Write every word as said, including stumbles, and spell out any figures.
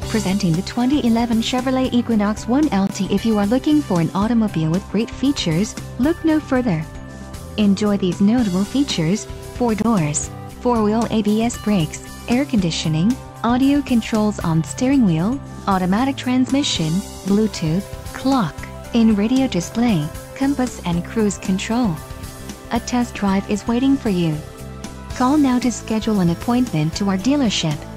Presenting the twenty eleven Chevrolet Equinox one L T. If you are looking for an automobile with great features, look no further. Enjoy these notable features: four doors, four-wheel A B S brakes, air conditioning, audio controls on steering wheel, automatic transmission, Bluetooth, clock, in-radio display, compass and cruise control. A test drive is waiting for you. Call now to schedule an appointment to our dealership.